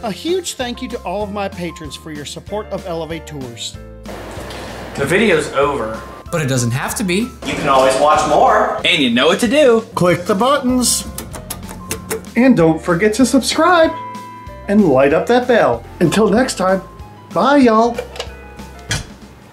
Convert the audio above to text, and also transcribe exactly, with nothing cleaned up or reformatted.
A huge thank you to all of my patrons for your support of Elevate Tours. The video's over. But it doesn't have to be. You can always watch more. And you know what to do. Click the buttons. And don't forget to subscribe. And light up that bell. Until next time, bye y'all.